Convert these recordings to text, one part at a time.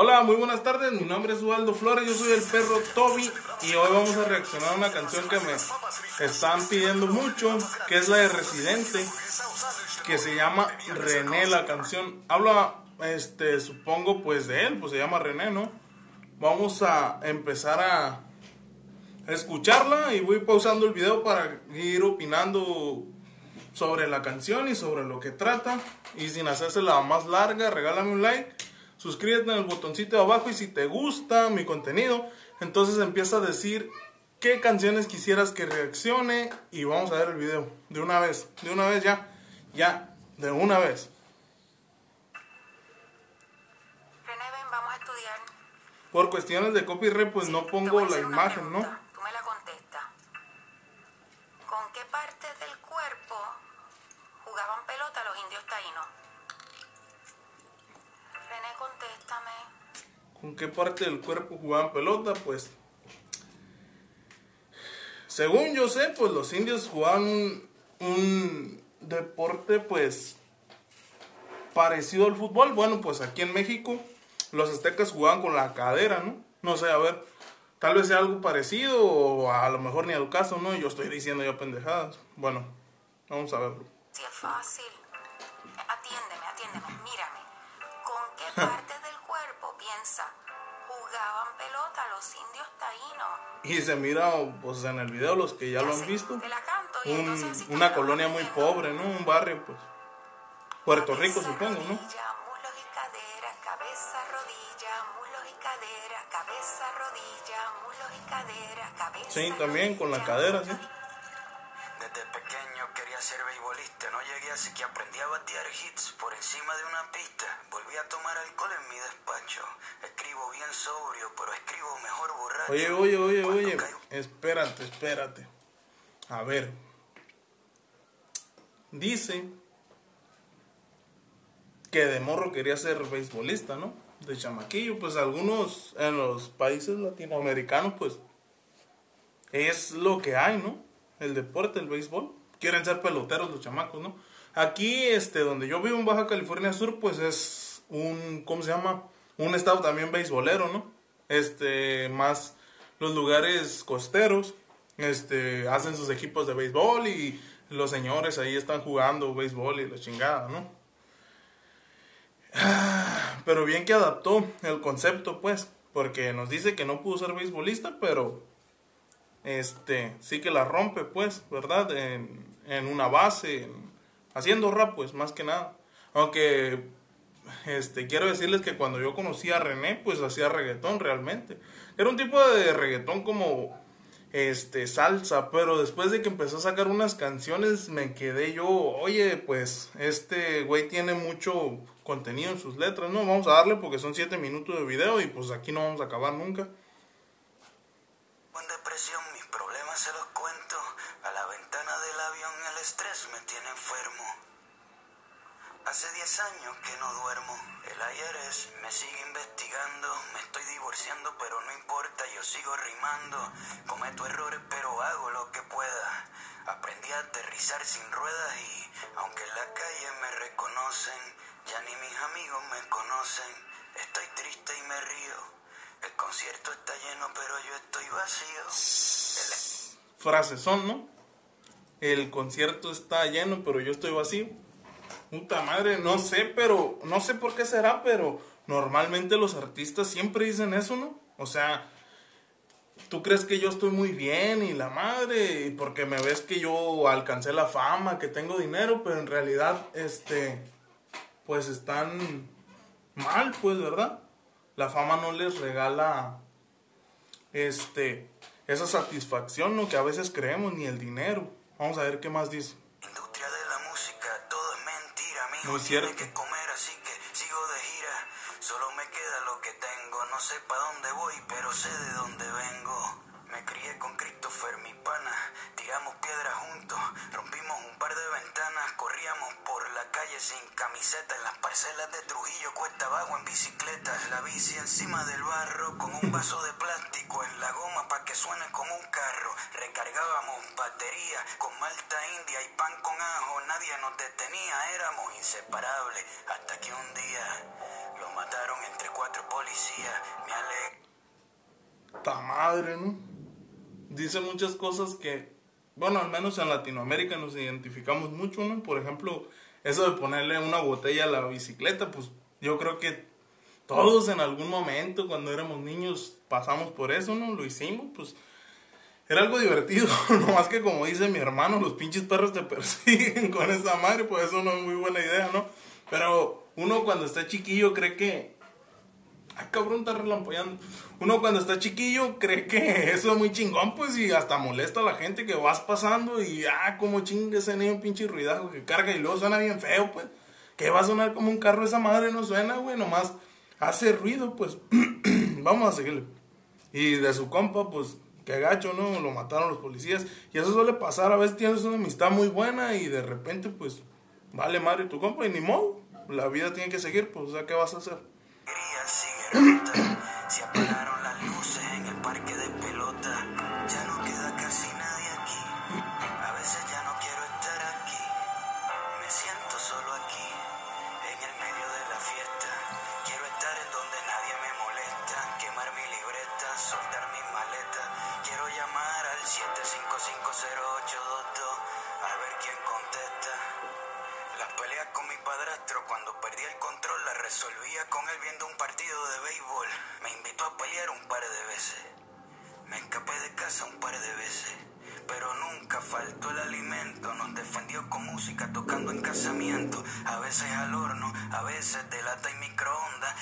Hola, muy buenas tardes, mi nombre es Ubaldo Flores, yo soy el perro Toby y hoy vamos a reaccionar a una canción que me están pidiendo mucho, que es la de Residente, que se llama René la canción. Habla, supongo pues de él, pues se llama René, ¿no? Vamos a empezar a escucharla y voy pausando el video para ir opinando sobre la canción y sobre lo que trata. Y sin hacérsela más larga, regálame un like, suscríbete en el botoncito de abajo y si te gusta mi contenido, entonces empieza a decir qué canciones quisieras que reaccione y vamos a ver el video de una vez ya, de una vez. René, ven, vamos a estudiar. Por cuestiones de copyright pues no pongo la imagen, ¿no? Tú me la contestas. ¿Con qué parte del cuerpo jugaban pelota los indios taínos? René, contéstame. ¿Con qué parte del cuerpo jugaban pelota? Pues según yo sé, pues los indios jugaban un deporte pues parecido al fútbol. Bueno, pues aquí en México los aztecas jugaban con la cadera, ¿no? No sé, a ver, tal vez sea algo parecido o a lo mejor ni al caso, ¿no? Yo estoy diciendo ya pendejadas. Bueno, vamos a verlo. Sí, es fácil. Atiéndeme, mírame. ¿Con qué parte del cuerpo piensa jugaban pelota los indios taínos? Y se mira, pues en el video, los que ya lo han visto, Te la canto y entonces una colonia muy pobre, ¿no? Un barrio, pues, Puerto Rico, supongo, ¿no? Muslos y cadera, cabeza, rodilla, muslos y cadera, cabeza, rodilla, muslos y cadera, cabeza. Sí, también con la cadera, sí. Desde pequeño quería ser beisbolista, no llegué así que aprendí a batear hits por encima de una pista. Volví a tomar alcohol en mi despacho. Escribo bien sobrio, pero escribo mejor borracho. Oye, espérate. A ver. Dice que de morro quería ser beisbolista, ¿no? De chamaquillo, pues algunos en los países latinoamericanos, pues es lo que hay, ¿no? El deporte, el béisbol. Quieren ser peloteros los chamacos, ¿no? Aquí, donde yo vivo en Baja California Sur, pues es un, ¿cómo se llama? Un estado también beisbolero, ¿no? Más los lugares costeros, hacen sus equipos de béisbol y los señores ahí están jugando béisbol y la chingada, ¿no? Pero bien que adaptó el concepto, pues, porque nos dice que no pudo ser beisbolista, pero sí que la rompe, pues, ¿verdad? En una base, haciendo rap, pues, más que nada. Aunque, quiero decirles que cuando yo conocí a René, pues, hacía reggaetón realmente. Era un tipo de reggaetón como, salsa, pero después de que empezó a sacar unas canciones, me quedé yo, oye, pues, este güey tiene mucho contenido en sus letras, ¿no? Vamos a darle porque son 7 minutos de video y, pues, aquí no vamos a acabar nunca. Con depresión, mis problemas se los cuento. A la ventana del avión el estrés me tiene enfermo. Hace 10 años que no duermo. El IRS me sigue investigando. Me estoy divorciando pero no importa, yo sigo rimando. Cometo errores pero hago lo que pueda. Aprendí a aterrizar sin ruedas y aunque en la calle me reconocen, ya ni mis amigos me conocen. Estoy triste y me río. El concierto está lleno, pero yo estoy vacío. Frases son, ¿no? El concierto está lleno, pero yo estoy vacío. Puta madre, no sé por qué será, pero normalmente los artistas siempre dicen eso, ¿no? O sea, tú crees que yo estoy muy bien y la madre, y porque me ves que yo alcancé la fama, que tengo dinero, pero en realidad, pues están mal, pues, ¿verdad? La fama no les regala esa satisfacción, ¿no? Que a veces creemos, ni el dinero. Vamos a ver qué más dice. Industria de la música, todo es mentira. Mi hijo Muy cierto. tiene que comer, así que sigo de gira. Solo me queda lo que tengo. No sé pa' dónde voy, pero sé de dónde vengo. Me crié con Christopher, mi pana. Tiramos piedras juntos, rompimos un par de ventanas. Corríamos por la calle sin camiseta. En las parcelas de Trujillo, cuesta abajo en bicicletas. La bici encima del barro, con un vaso de plástico en la goma pa' que suene como un carro. Recargábamos batería con malta india y pan con ajo. Nadie nos detenía, éramos inseparables. Hasta que un día lo mataron entre 4 policías. Me alegra. Ta madre, ¿no? Dice muchas cosas que, bueno, al menos en Latinoamérica nos identificamos mucho, ¿no? Por ejemplo, eso de ponerle una botella a la bicicleta, pues yo creo que todos en algún momento cuando éramos niños pasamos por eso, ¿no? Lo hicimos, pues era algo divertido, nomás que como dice mi hermano, los pinches perros te persiguen con esa madre, pues eso no es muy buena idea, ¿no? Pero uno cuando está chiquillo cree que... Ay, cabrón, está relampagueando. Uno cuando está chiquillo cree que eso es muy chingón, pues, y hasta molesta a la gente que vas pasando y, como chingue ese niño, un pinche ruidajo que carga y luego suena bien feo, pues. Que va a sonar como un carro, esa madre no suena, güey, nomás hace ruido, pues. Vamos a seguirle. Y de su compa, pues, que gacho, ¿no? Lo mataron los policías. Y eso suele pasar, a veces tienes una amistad muy buena y de repente, pues, vale madre tu compa y ni modo. La vida tiene que seguir, pues, o sea, ¿qué vas a hacer? Se apagaron las luces en el parque de pelota. Ya no queda casi nadie aquí. A veces ya no quiero estar aquí. Me siento solo aquí, en el medio de la fiesta. Quiero estar en donde nadie me molesta. Quemar mi libreta, soltar mis maletas. Quiero llamar al 7550822 a ver quién contesta. Las peleas con mi padrastro, cuando perdí el control, las resolvía con él viendo un partido de béisbol. Me invitó a pelear un par de veces. Me escapé de casa un par de veces. Pero nunca faltó el alimento. Nos defendió con música tocando en casamiento. A veces al horno, a veces de lata y microondas.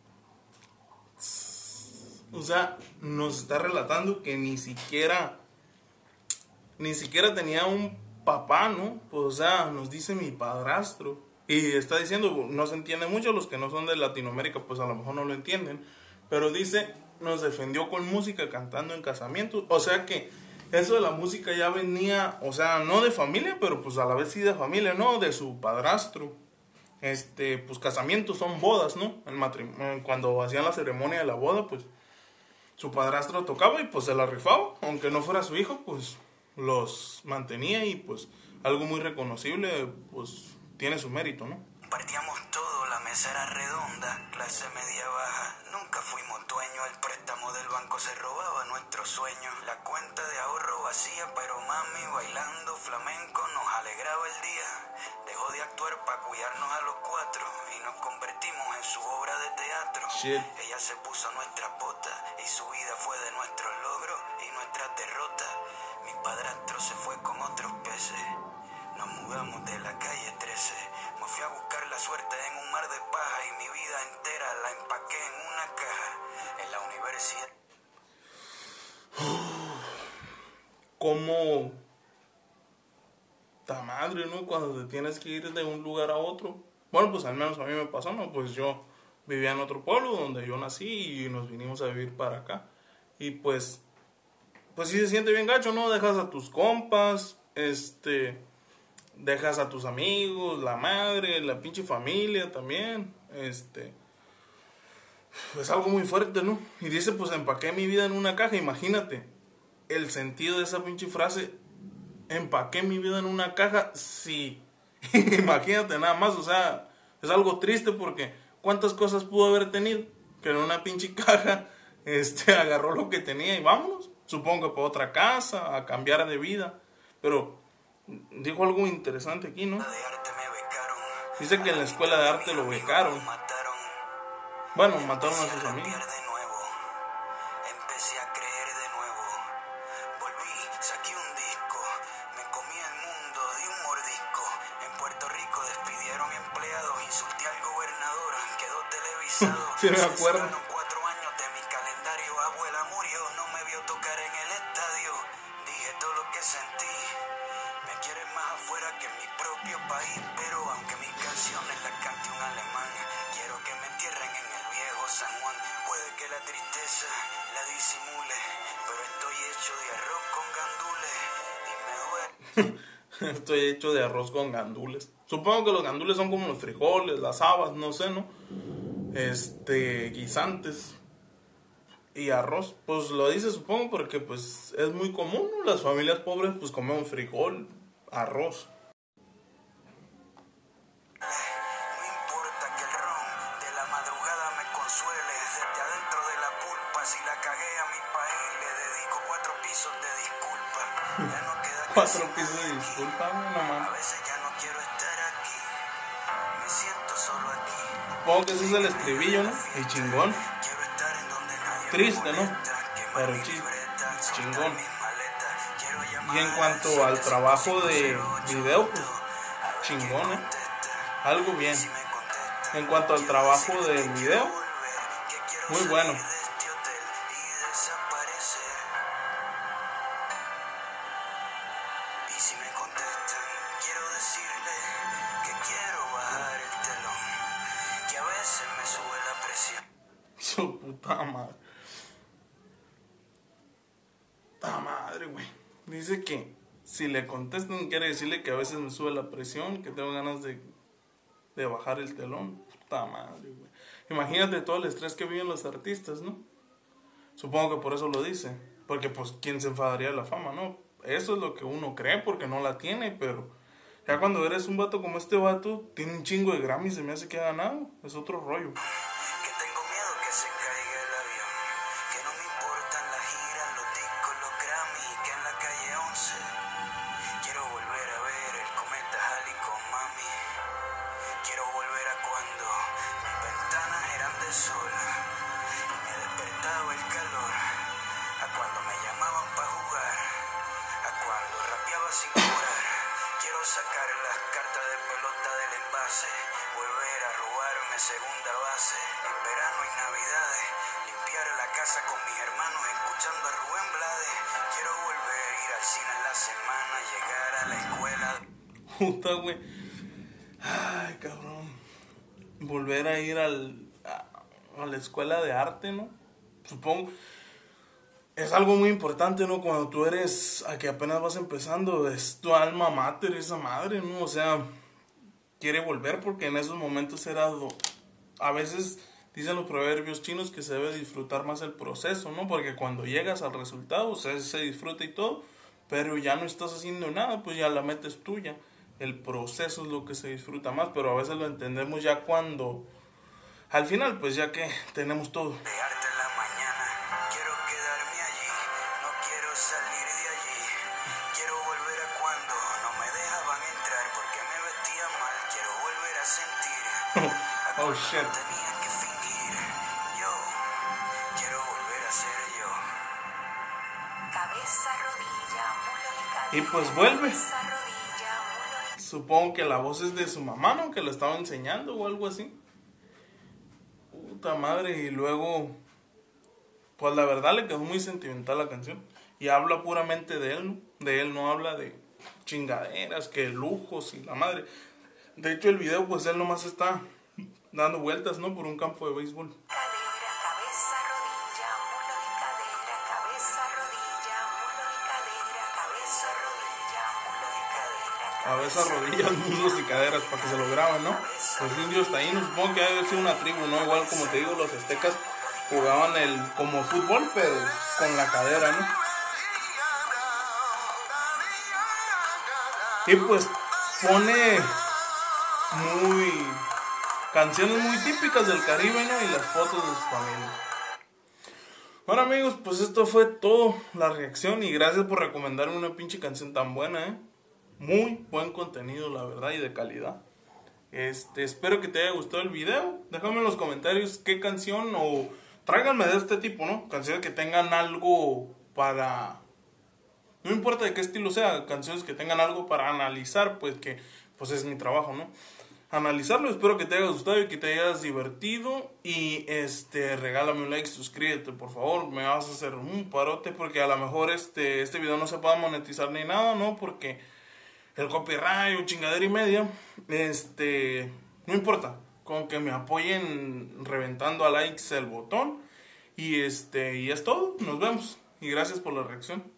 O sea, nos está relatando que ni siquiera tenía un papá, ¿no? Pues, o sea, nos dice mi padrastro. Y está diciendo, no se entiende mucho, los que no son de Latinoamérica, pues a lo mejor no lo entienden. Pero dice, nos defendió con música cantando en casamientos. O sea que eso de la música ya venía, o sea, no de familia, pero pues a la vez sí de familia, ¿no? De su padrastro. Pues casamientos son bodas, ¿no? El matrimonio, cuando hacían la ceremonia de la boda, pues su padrastro tocaba y pues se la rifaba. Aunque no fuera su hijo, pues los mantenía y pues algo muy reconocible, pues tiene su mérito, ¿no? Partíamos todo, la mesa era redonda, clase media baja. Nunca fuimos dueños, el préstamo del banco se robaba nuestros sueños. La cuenta de ahorro vacía, pero mami bailando flamenco nos alegraba el día. Dejó de actuar para cuidarnos a los 4 y nos convertimos en su obra de teatro. Shit. Ella se puso nuestra bota y su vida fue de nuestros logros y nuestras derrotas. Mi padrastro se fue con otros peces. Nos mudamos de la calle 13. Me fui a buscar la suerte en un mar de paja y mi vida entera la empaqué en una caja. En la universidad. Como ta madre, ¿no? Cuando te tienes que ir de un lugar a otro. Bueno, pues al menos a mí me pasó, ¿no? Pues yo vivía en otro pueblo donde yo nací y nos vinimos a vivir para acá. Y pues sí se siente bien gacho, ¿no? Dejas a tus compas, dejas a tus amigos, la madre, la pinche familia también, es algo muy fuerte, ¿no? Y dice, pues empaqué mi vida en una caja. Imagínate el sentido de esa pinche frase, empaqué mi vida en una caja. Sí, imagínate nada más, o sea, es algo triste porque cuántas cosas pudo haber tenido que en una pinche caja, agarró lo que tenía y vámonos, supongo que para otra casa, a cambiar de vida. Pero dijo algo interesante aquí, ¿no? Dice que en la escuela de arte lo becaron. Bueno, mataron a sus amigos. Empecé a creer de nuevo. Volví, saqué un disco. Me comí el mundo de un mordisco. En Puerto Rico despidieron empleados. Insulté al gobernador. Quedó televisado. Sí, me acuerdo. 4 años de mi calendario. Abuela murió. No me vio tocar en el estadio. Dije todo lo que sentí. Me quieren más afuera que en mi propio país. Pero aunque mis canciones las cante un alemán, quiero que me entierren en el viejo San Juan. Puede que la tristeza la disimule, pero estoy hecho de arroz con gandules y me duele. Estoy hecho de arroz con gandules. Supongo que los gandules son como los frijoles, las habas, no sé, ¿no? Guisantes y arroz. Pues lo dice, supongo, porque pues es muy común, ¿no? Las familias pobres pues comemos frijol, arroz. No importa que el ron de la madrugada si la cagué a mi país le dedico 4 pisos de disculpa. Ya no queda 4 pisos de disculpa, no a mames. veces ya no quiero estar aquí. Me siento solo aquí. Supongo que ese es el estribillo, ¿no? Y chingón. Quiero estar en donde nadie Triste, me ¿no? molesta, quemar Pero mi libreta, soltar chingón. mis maletas. Quiero llamar Y en cuanto al trabajo de video, pues chingón, ¿eh? Algo bien. si me contesta. En cuanto al trabajo del video, Que quiero muy salir bueno. de este hotel y desaparecer. Y si me contestan, quiero decirle que quiero bajar el telón, que a veces me sube la presión. Su puta madre. Puta madre, güey. Dice que si le contestan quiere decirle que a veces me sube la presión, que tengo ganas de bajar el telón. Puta madre, güey. Imagínate todo el estrés que viven los artistas, ¿no? Supongo que por eso lo dice. Porque pues quién se enfadaría de la fama, ¿no? Eso es lo que uno cree porque no la tiene, pero ya cuando eres un vato como este vato, tiene un chingo de Grammy, se me hace que ha ganado. Es otro rollo. Que tengo miedo que se caiga el avión, que no me importan las giras, los discos, los Grammy, y que en la calle 11 quiero volver a ver el cometa Halley con mami. Quiero volver a cuando mis ventanas eran de sol y me despertaba el calor, a cuando me llamaban para jugar, a cuando rapeaba sin curar. Quiero sacar las cartas de pelota del envase, volver a robarme segunda base, en verano y navidades, limpiar la casa con mis hermanos escuchando a Rubén Blades. Quiero volver a ir al cine en la semana, llegar a la escuela. Puta, güey. Ay, cabrón. Volver a ir a la escuela de arte, ¿no? Supongo. Es algo muy importante, ¿no? Cuando tú eres, a que apenas vas empezando, es tu alma mater, esa madre, ¿no? O sea, quiere volver porque en esos momentos a veces dicen los proverbios chinos que se debe disfrutar más el proceso, ¿no? Porque cuando llegas al resultado, o sea, se disfruta y todo, pero ya no estás haciendo nada, pues ya la meta es tuya. El proceso es lo que se disfruta más, pero a veces lo entendemos ya cuando, al final, pues ya que tenemos todo. De arte en la mañana, quiero quedarme allí, no quiero salir de allí. Quiero volver a cuando no me dejaban entrar porque me vestía mal. Quiero volver a sentir a Oh, cuando shit. no tenía que fingir. Yo quiero volver a ser yo. Cabeza, rodilla, muslo y cadera. Y pues vuelve. Cabeza, rodilla, muslo y Supongo que la voz es de su mamá, ¿no? Que lo estaba enseñando o algo así. Puta madre, y luego, pues la verdad le quedó muy sentimental la canción. Y habla puramente de él, ¿no? De él, no habla de chingaderas, que lujos y la madre. De hecho, el video, pues él nomás está dando vueltas, ¿no? Por un campo de béisbol. cadera, cabeza, rodilla, muslo y cadera, cabeza, rodilla, muslo y cadera, cabeza, rodilla, muslo y cadera. Cabeza, rodillas, muslos y caderas, para que se lo graben, ¿no? Los indios taínos, supongo que debe ser una tribu, ¿no? Igual como te digo, los aztecas jugaban como fútbol, pero con la cadera, ¿no? Y pues pone canciones muy típicas del Caribe, ¿no? Y las fotos de su familia. Bueno, amigos, pues esto fue todo la reacción y gracias por recomendarme una pinche canción tan buena, ¿eh? Muy buen contenido, la verdad, y de calidad. Espero que te haya gustado el video. Déjame en los comentarios qué canción o tráiganme de este tipo, ¿no? Canciones que tengan algo para... No importa de qué estilo sea, canciones que tengan algo para analizar, pues que pues es mi trabajo, ¿no? Analizarlo, espero que te haya gustado y que te hayas divertido. Y regálame un like, suscríbete, por favor. Me vas a hacer un parote porque a lo mejor este video no se pueda monetizar ni nada, ¿no? Porque el copyright o chingadera y media, no importa, con que me apoyen reventando a likes el botón. Y es todo, nos vemos. Y gracias por la reacción.